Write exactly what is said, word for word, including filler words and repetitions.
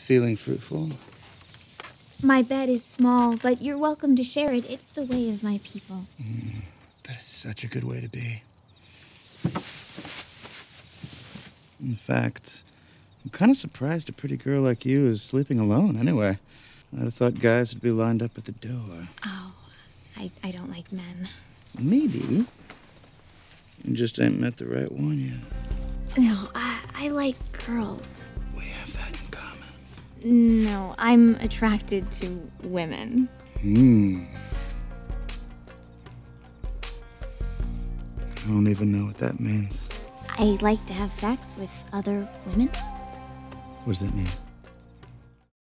feeling fruitful? My bed is small, but you're welcome to share it. It's the way of my people. Mm, that is such a good way to be. In fact, I'm kind of surprised a pretty girl like you is sleeping alone anyway. I'd have thought guys would be lined up at the door. Oh, I, I don't like men. Maybe. You just ain't met the right one yet. No, I, I like girls. We have that in common. No, I'm attracted to women. Hmm. I don't even know what that means. I like to have sex with other women. What does that mean?